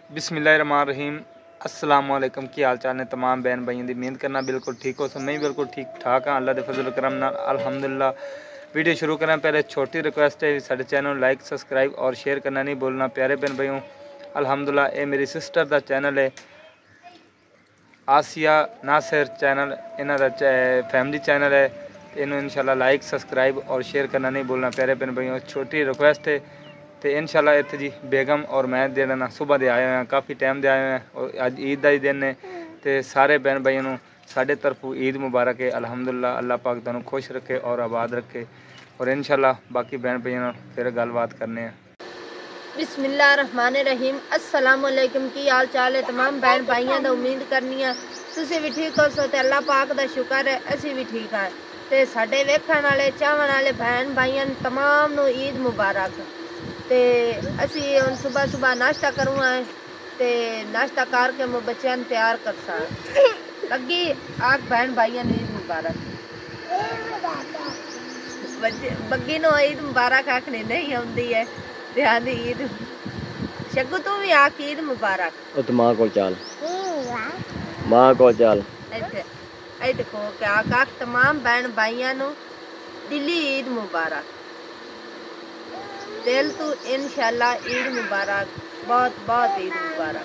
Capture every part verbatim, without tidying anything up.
बिस्मिल्लाहिर्रहमानिर्रहीम। अस्सलाम वालेकुम। की हाल चाल ने तमाम बहन भाइयों की उम्मीद करना बिल्कुल ठीक हो। सब मैं भी बिल्कुल ठीक ठाक हाँ अल्लाह के फजल करम नाल अल्हम्दुलिल्लाह। वीडियो शुरू करें पहले छोटी रिक्वेस्ट है, साढ़े चैनल लाइक सब्सक्राइब और शेयर करना नहीं भूलना प्यारे बहन भाइयों। अल्हम्दुलिल्लाह ये मेरी सिस्टर का चैनल है आसिया नासिर चैनल, इन्हां दा फैमिली चैनल है। इन्हों इंशाल्लाह लाइक सब्सक्राइब और शेयर करना नहीं भूलना प्यारे बहन भाइयों। छोटी रिक्वेस्ट है तो इंशाल्लाह इत्थे जी बेगम और मैं जेड़ा ना सुबह दे आए हैं, काफ़ी टाइम दे आए हैं और अज ईद का ही दिन है। तो सारे बहन भाइयों को साढ़े तरफों ईद मुबारक है। अल्हम्दुलिल्लाह अल्लाह पाक तुहानू खुश रखे और आबाद रखे और इंशाल्लाह बाकी बहन भाइयों फिर गलबात करने हैं। बिस्मिल्लाहिर्रहमानिर्रहीम। अस्सलाम वालेकुम। की हाल चाल है तमाम बहन भाइयों का। उम्मीद करनी है तुसीं भी ठीक हो सो तो अल्लाह पाक का शुक्र है असी भी ठीक हैं। तो साडे वेखण वाले चाहण वाले बहन भाइयों तमाम नू ईद मुबारक। तो असी हुण सुबह सुबह नाश्ता करूँ है तो नाश्ता करके मैं बच्चों तैयार कर सा लगी आग बहन भाइयों ने ईद मुबारक। बग्गी नो ईद मुबारक आखनी नहीं आती है ध्यान ईद। शगू तू भी आख ईद मुबारक। तो माँ को चाल माँ को चाल ऐ देखो क्या आख तमाम बहन भाइयों नो दिली ईद मुबारक। दिल तू इंशाल्लाह ईद मुबारक, बहुत बहुत ईद मुबारक।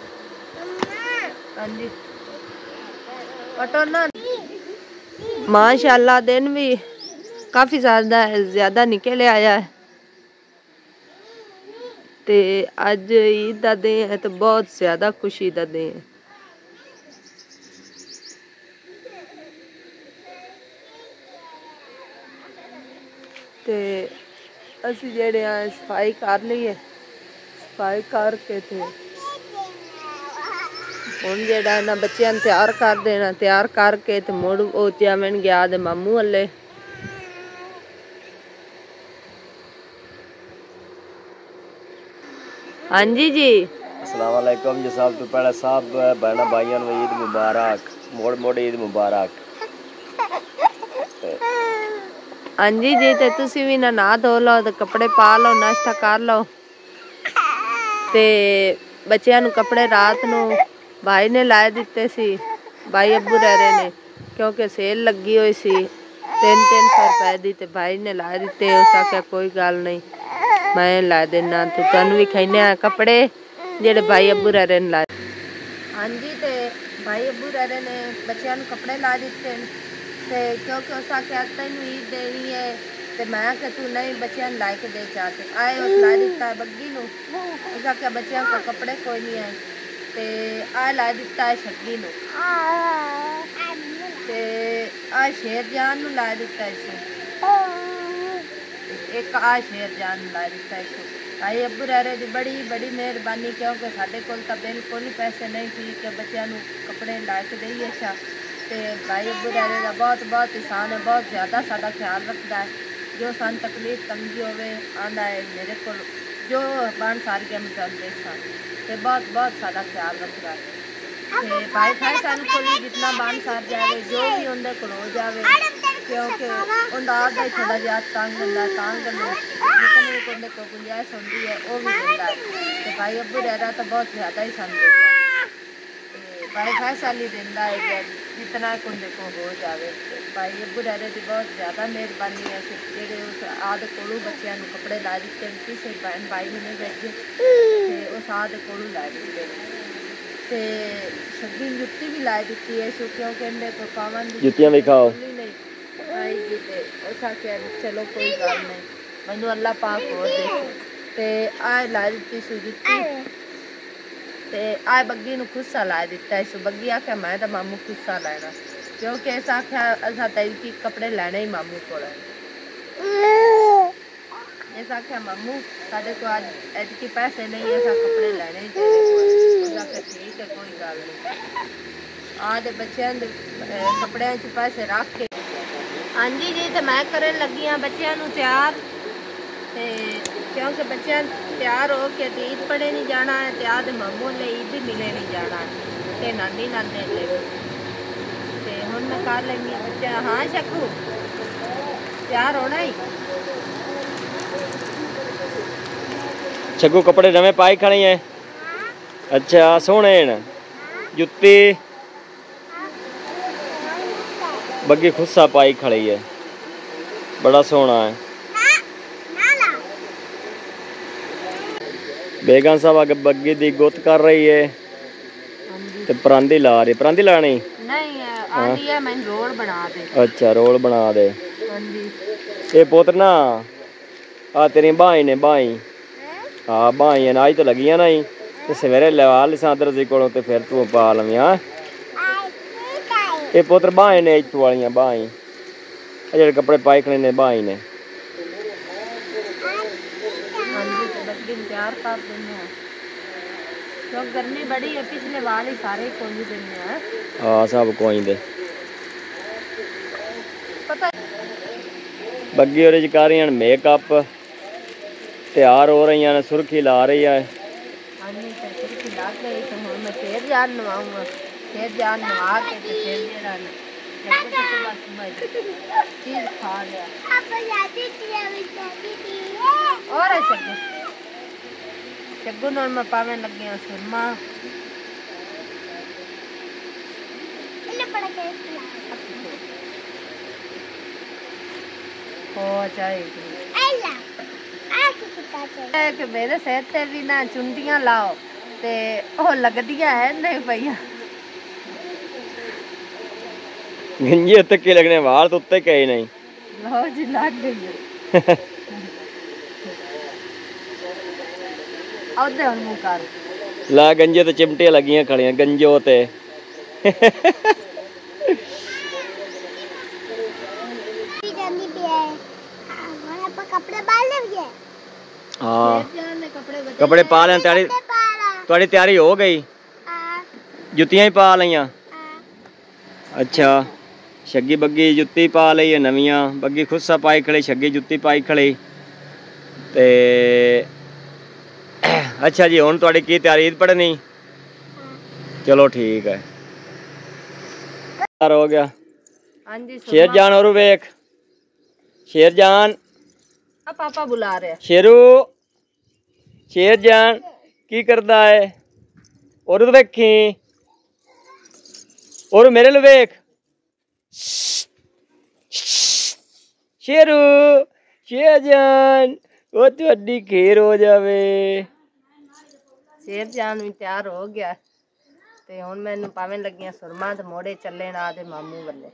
हाँ जी पटो ना माशाल्लाह दिन भी काफ़ी ज़्यादा ज़्यादा निकल आया है। ते अज ईद का दिन है तो बहुत ज़्यादा खुशी का दिन है। ते असी जेड़े सफाई कर ली है, सफाई करके थे हुण जेड़ा ना बच्चों तैयार कर देना, तैयार करके ते मुड़ वो जावन गया दे मामू वाले। हाँ जी जी अस्सलाम वालेकुम जी साहब। तो पहले सब बहना भाइयों को ईद मुबारक, मोड़ मोड़ ईद मुबारक। हाँ जी जी ते तुसी भी ना नहा धो लो तो कपड़े पा लो, नाश्ता कर लो। ते बच्चों को कपड़े रात नू भाई ने ला दिते सी, भाई अब्बू रहे ने क्योंकि सेल लगी हुई सी तीन तीन सौ रुपए दी ते भाई ने ला दिते। उस आख्या कोई गल नहीं मैं ला देना तो तुहानू भी खाने कपड़े जेड़े भाई अब्बू रहे ने ला। हाँ जी ते भाई अब्बू रहे ने बच्चों को कपड़े ला दिते ते क्योंकि उस आख्या तेन ईद देनी है तो मैं आख्या तू नहीं बच्चों ला के दे चाहते आए उस ला दिता है बग्गी नू। उस आख्या बच्चों को कपड़े कोई नहीं है ते आ ला दिता है शग्गी नू ते आ शेर जान नू ला दिता है इसे एक आ शेर जान ला दिता है इसे। भाई अब्बू रहे दी बड़ी बड़ी मेहरबानी क्योंकि साडे कोल तां बिल्कुल ही पैसे नहीं सी कि बच्चों को कपड़े ला के देइए। अच्छा तो भाई अब्बू रहे दा बहुत बहुत एहसान है, बहुत ज़्यादा साडा ख्याल रखता है। जो सन तकलीफ तंगी होवे आंदा है मेरे को जो बन सार गया मैं दे तो बहुत बहुत साडा ख्याल रखता है। तो भाई भाई सन को जितना बन सार जाए जो भी उनके को हो जाए क्योंकि उनका आपका ही थोड़ा जहा तंग होंगे तंग जितने भी उनके को गुंजाइश होती है वो भी दिता है। तो भाई अब्बू रहा तो बहुत ज़्यादा ही सन देता है। भाई भाई साल ही दिता है जितना उनके को हो जाए। भाई अब्बू रहे की बहुत ज़्यादा मेहरबानी है जेडे उस आद को बच्चों को कपड़े ला दिते किसी बहन भाई भी नहीं भेजे तो उस आद को ला दिते ते शग्गी जुत्ती भी ला दी है क्योंकि इन्हें को पावन जुतियां भी खाओ नहीं आई जी ते उस आख्या चलो कोई गल नहीं मैनू अल्लाह पाक हो दे ते आ ला दी सी जुत्ती ते आ बग्गी नू खुस्सा ला दिता है। सो बग्गी आख्या मैं तो मामू खुस्सा लैना क्योंकि इस आख्या असा तैकी कपड़े लैने ही मामू को इस आख्या मामू साढ़े को अज एतकी पैसे नहीं असा कपड़े लैने ही तेरे को। आख्या ठीक है कोई गल नहीं आ दे बच्चों कपड़े च पैसे रख के। हाँ जी जी तो मैं करन लगी हाँ बच्चों को तैयार ते क्योंकि बच्चों तैयार हो के ईद पढ़े नहीं जाना है ते आदे मामू ने ईद भी मिले नहीं जाना है ते नानी नाने ले ते हुण मैं कर लगी बच्चा। हाँ शकू तैयार होना ही छगू कपड़े नवे पाए खड़े हैं अच्छा सोहने न जुत्ती बग्गी खुस्सा पाई खड़ी है, बड़ा सोहना है। बेगम साहब अगे बग्गी दी गुत कर रही है ते परांदी ला रही। परांदी लानी नहीं आंदी है मैं रोल बना दे। अच्छा रोल बना दे। हां जी ये पुत्र ना आ तेरी बाई ने बाई हाँ बाई आज तो लगिया ना ही ते सवेरे लवा लिसा दर्जी कोलों ते फिर तू पा लवी। हाँ ये पुत्र बाई ने इत्थू वालियां बाई जेड़े कपड़े पाई खड़े ने बाई ने। हां जी तो बग्गी तैयार कर देने हैं तो गर्मी बड़ी है, पिछले वाल ही सारे कोई देने हैं। हाँ सब कोई दे पता बग्गी और कर रही मेकअप तैयार हो रही हैं, सुर्खी ला रही है। हां जी तो सुर्खी ला के तो हुन मैं शेर जान नवाऊंगा, शेर जान नवा के तो शेर जेड़ा ना जब तो सुबह सुबह चीज खा लिया पापा जाती थी अभी जाती थी और ऐसे चग्गू नाल मैं पावे लगे सुरमा इन्ने बड़ा के हो जाएगी एला आ के किता है कि मेरे सिर ते भी ना चुंडियां लाओ ते ओ लगदियां है नहीं भैया गंजी उत्ते के लगने वाल तो उत्ते कई नहीं लो जी लग गई है औदे हुन मुंह कर ला गंजे तो चिमटियां लगियां खड़ियां गंजो ते कपड़े पा ले हाँ कपड़े पा लें तैयारी थोड़ी तैयारी हो गई जुतियां ही पा लियां। अच्छा शग्गी बग्गी जुत्ती पा ली है नवियां बग्गी खुस्सा पाई खड़ी शग्गी जुत्ती पाई खड़ी ते अच्छा जी हुण तुहाडी की तैयारी ईद पढ़नी चलो ठीक है हो गया। हां जी शेर जान और वेख शेर जान अब पापा बुला रहे हैं शेरू शेर जान की करदा है और तो वेखी और मेरे लो वेख शेरू शेर जान वो तुहाडी खेर हो जावे। शेर जान भी तैयार हो गया ते हुन मैनू पावे लगियां सुरमा ते मोड़े चले ना दे मामू बल्ले।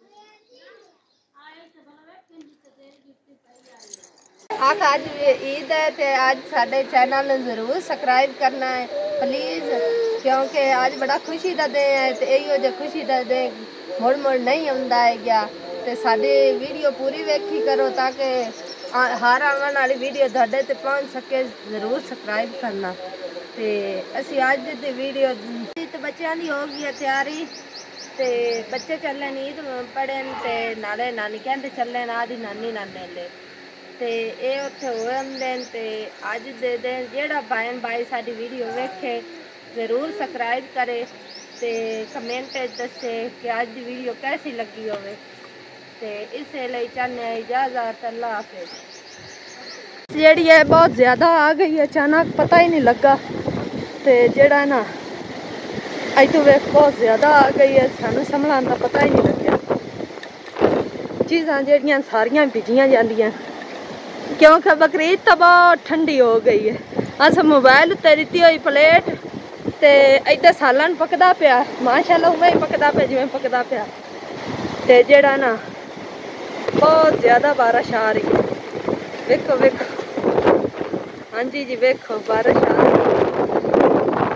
आख आज ईद है ते आज साडे चैनल नूं जरूर सब्सक्राइब करना है प्लीज क्योंकि आज बड़ा खुशी दा दिन है ते इहो जे खुशी दा दिन मुड़ मुड़ नहीं आउंदा है गया ते साडी वीडियो पूरी वेखी करो ताकि हर आने वाली वीडियो तुहाडे ते पहुंच सके। जरूर सब्सक्राइब करना ते असी आज दी वीडियो ते बच्चों की हो गई है तैयारी ते बच्चे चले ईद पढ़न ते नाले नानी कहते चले ना दी नानी नाने ले ते ये उत्थे होए हुंदे ते अज दे दिन जेड़ा भैन भाई साडी वीडियो वेखे जरूर सब्सक्राइब करे ते कमेंट दसे कि अज दी वीडियो कैसी लगी होवे ते इसे लिए चाहने इजाजत अल्लाह हाफिज। जेड़ी है बहुत ज़्यादा आ गई है अचानक पता ही नहीं लगा ते जेड़ा ना अज तो वेख बहुत ज़्यादा आ गई है सानू संभलान दा पता ही नहीं लग्या चीज़ां जेड़ियां सारियां भिजियां जांदियां क्योंकि बकरीद तो बहुत ठंडी हो गई है। अस मोबाइल उत्ते दित्ती हुई प्लेट ते इधर सालन पकदा पिया माशाल्लाह उवें ही पकदा पिया जिवें पकदा पिया ते जेड़ा ना बहुत ज़्यादा बारिश आ रही है वेखो वेखो हाँ जी जी वेखो बारिश आ रही है।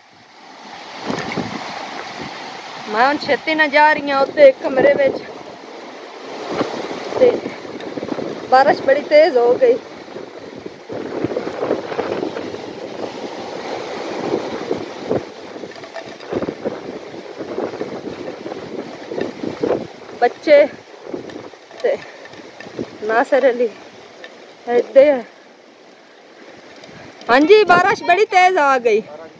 मैं हुण छेती ना जा रही हूँ उत्ते कमरे विच ते बारिश बड़ी तेज हो गई बच्चे ते नासर अली इधे है। हाँ जी बारिश बड़ी तेज आ गई।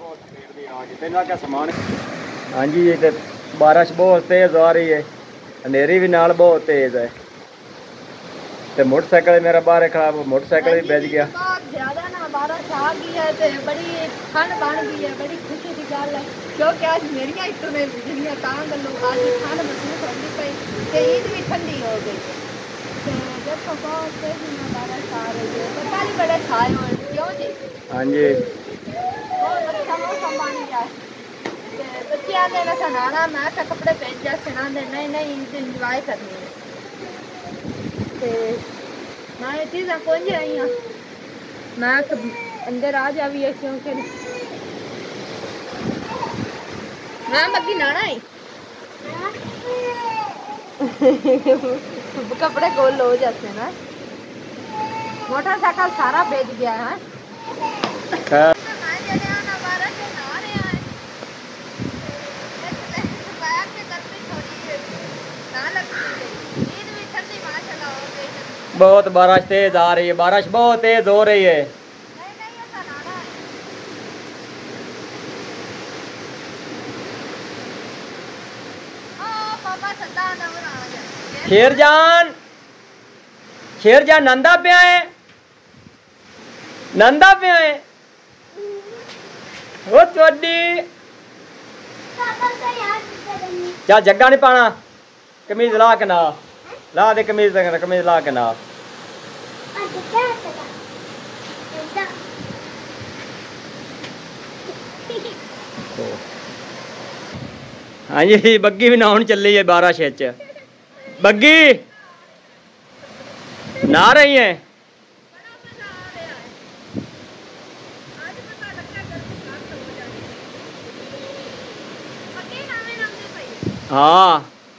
हाँ जी ये बारिश बहुत तेज आ रही है अंधेरी भी नाल बहुत तेज है ते मोटरसाइकिल मेरा बाहर खराब मोटरसाइकिल भी बच गया। बहुत ज्यादा ना बारिश आ गई है ते बड़ी ठंड बन गई है बड़ी इंशाल्लाह क्योंकि आज मेरिया इतने जिन्हें काम गलो आज ठंड महसूस होती पई ते ईद भी ठंडी हो गई ते देखो बहुत तेजी में बारिश आ रही है पता नहीं बड़े छाए हुए क्यों जी। हाँ जी बहुत अच्छा मौसम बन गया ते बच्चे आने ना सनाना मैं तो कपड़े पहन जा सुना दे नहीं नहीं ईद इंजॉय करनी है ते मैं चीज़ें पहुंच रही हूँ मैं अंदर आ जावी है क्योंकि मैं बग्गी नाना है कपड़े गोल हो जाते हैं ना मोटरसाइकिल सारा बेच गया है बहुत बारिश तेज आ रही है बारिश बहुत तेज हो रही है। शेरजान शेरजान नंदा पे आए नंदा पे आए ओ चोडी क्या जग्गा नहीं पाना कमीज ला के ना ला दे कमीज कमीज ला के ना हाँ जी बग्गी भी नहाउन चली है बारह शेच बग्गी नहा रही है हाँ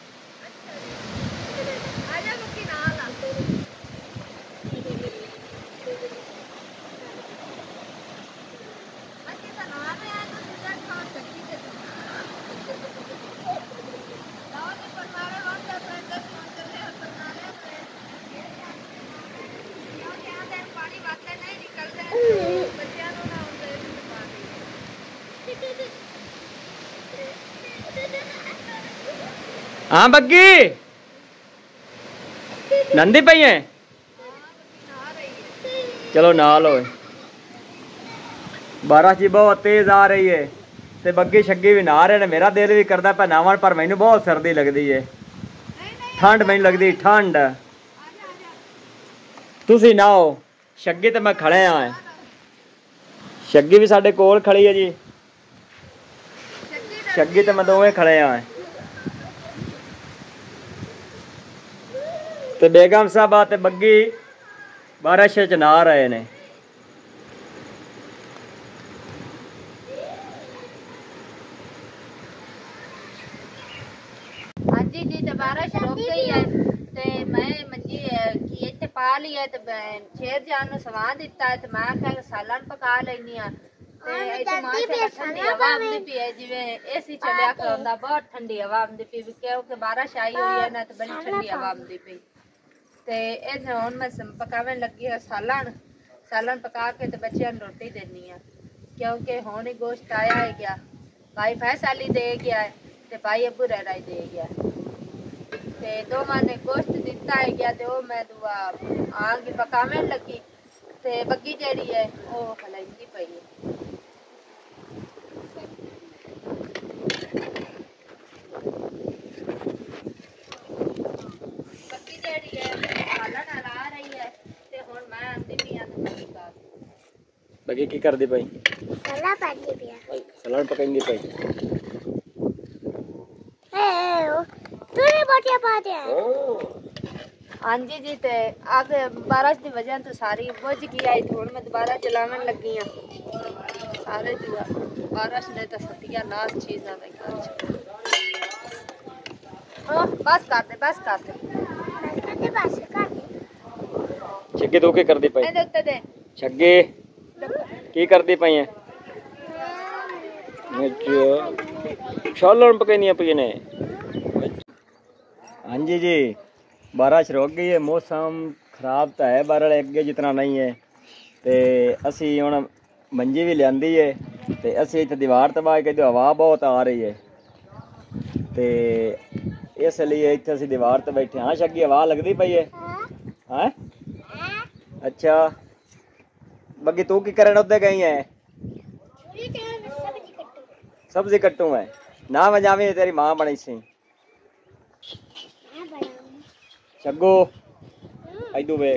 हाँ बग्गी नंदी पई है चलो नहा लो बारिश जी बहुत तेज आ रही है ते बग्गी शग्गी भी नहा रहे ने मेरा दिल भी करदा पे नहावन पर मैनू बहुत सर्दी लगदी है ठंड मैनू लगदी ठंड तुसी नहाओ शग्गी ते मैं खड़े हाँ शग्गी भी साडे कोल खड़ी है जी शग्गी ते मैं दोवें खड़े हाँ ते बेगम साहब ते बग्गी बारिश च नहा रहे ने हाँ जी जी तो बारिश रुक गई है ते मैं मंजी की इत्थे पा ली है ते शेर जान नु सवा दिता है ते मैं क्या सालन पका लेनी आ ते इत्थे माशाल्लाह ठंडी हवा आंदी पई है जिवें एसी चलिया करंदा बहुत ठंडी हवा आंदी पई क्योंकि बारिश आई हुई है ना ते बड़ी ठंडी हवा आंदी पई ते इध हुण मैं पकावन लगी है सालन सालन पका के ते बच्चियां नूं रोटी देनी है क्योंकि हुण ही गोश्त आया है गया भाई फैसली दे गया है ते भाई अबू रहरा दे गया ते दो माने गोश्त दिता है गया ते ओ मैं दुआ आगे पकावन लगी ते बग्गी जेड़ी है ओ खलाईंदी पई है बग्गी जेड़ी है सालन हला रही है ते हुण मैं आंदी पई आ बग्गी की करदी पई सलाद पानी पिया सलाद पकाईंदी पई ए तूने बोटियां पा दे हाँ जी जी ते आगे बारिश की वजह तो सारी बुझ गई आई थोड़ी मैं दोबारा चलावन लगी हाँ सारे जुआ बारिश ने तो सतिया लास्ट चीज आ गई हाँ बस कर दे बस कर दे करते बस कर दे छग्गे दो के करदी पई ए दे उत्ते दे छग्गे की करदी पई है अच्छा छालन पकाईनियां पई ने हाँ जी जी बारिश रुक गई है मौसम खराब तो है बारल अगे जितना नहीं है तो असी हुण मंजी भी लियांदी है तो असी इत्थे दीवार तबाह के हवा बहुत आ रही है तो इसलिए इत्थे असी दीवार ते बैठे हाँ शग्गी हवा लगती पई है हाँ अच्छा बग्गी तू की करन उधर गई है सब्जी कट्टू मैं ना वजावी तेरी मां बनी सी शग्गू इधर वेख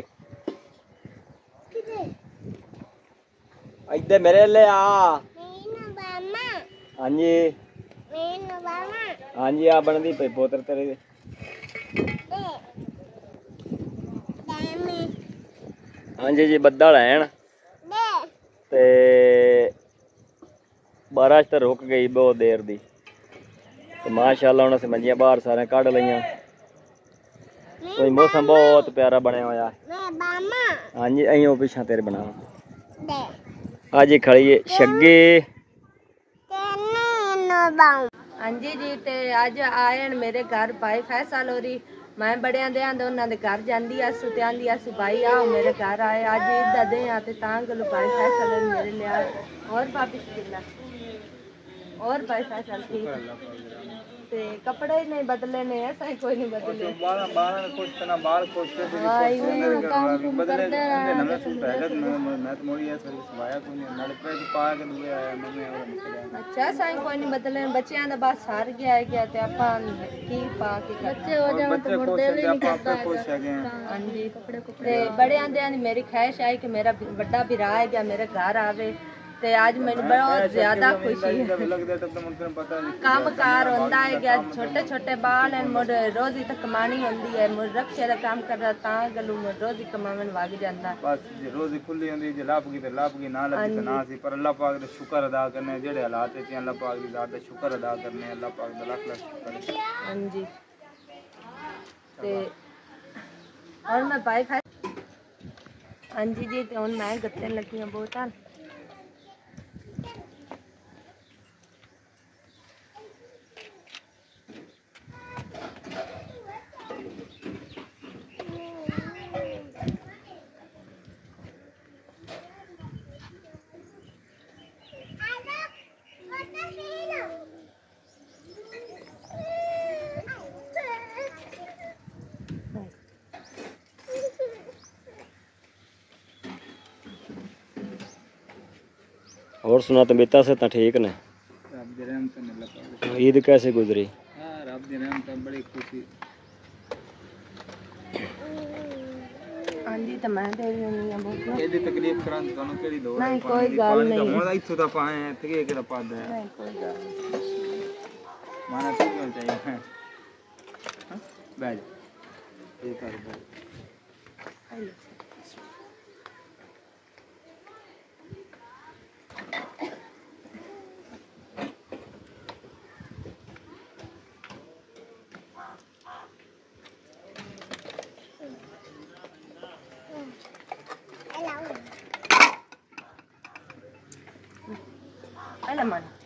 इधर मेरे ले आ हाँ जी हाँ जी आ बनदी पे पोतर तेरे हाँ जी जी बदल हैं ते बारिश तो रुक गई बहुत देर दी तो माशाल्लाह उन्हें मंजियां बाहर सारे कढ़ लियां तो मौसम बहुत प्यारा बनया होया हाँ जी अं पिछा तेरे बनावा आज खड़ी है शग्गे हाँ जी जी ते अज आए मेरे घर भाई फैसल हो रही मैं बड़े दे आंदे उन्होंने घर जाती आसू ते आंदी आसू भाई आओ मेरे घर आए अज इदा दे आ ते तां गलो भाई फैसल मेरे लिया और भाभी किला और भाई फैसल ठीक ते कपड़े नहीं बदले ने ऐसा ही कोई नहीं बदले बाल बाल कुछ तना बाल कुछ तो हां ये काम कुम बदले करते रहे नवे सूट है मैं मैं तो मोड़ी है सर सवाया कोई नहीं नाले पे पा के दुए आया मैं और निकल अच्छा साईं कोई नहीं बदले बच्चों दा बस हार गया है क्या ते आपा की पा के बच्चे हो जावन तो मुड़ दिल ही नहीं करता खुश है गए हां जी कपड़े कपड़े बड़े आंदे आंदी मेरी ख्वाहिश है कि मेरा बड़ा भरा है क्या मेरे घर आवे ते आज मैंने बहुत ज्यादा खुशी है काम कार होंदा है क्या छोटे छोटे बाल हैं मुझ रोजी तक कमानी होंदी है मुझ रक्षे दा काम करदा तां गलू मुझ रोजी कमावन वग जांदा बस रोजी खुली होंदी जे लाभ की ते लाभ की ना लगी ते ना सी पर अल्लाह पाक दे शुक्र अदा करने जेड़े हालात च अल्लाह पाक दी जात दा शुक्र अदा करने अल्लाह पाक दा लाख लाख शुक्र हां जी ते और मैं भाई हां जी जी ते हुन मैं गत्ते लगी बहुत हाल और सुना तबीयत से तो ठीक ने रब दे रहम से अल्लाह पाक ईद कैसे गुजरी हां रब दे रहम से बड़ी खुशी हां जी तो मैं दे रही हूं बहुत एदी तकलीफ करां ਤੁਹਾਨੂੰ ਕਿਹੜੀ ਲੋੜ नहीं कोई गल नहीं ਹੁਣ ਇੱਥੋਂ ਦਾ ਪਾਏ ਇੱਥੇ ਕੀ ਕਿਹੜਾ ਪਾਦਾ ਹੈ नहीं कोई गल नहीं माना ठीक होना चाहिए हां बैठ ये कर बैठ Hello. Alam man.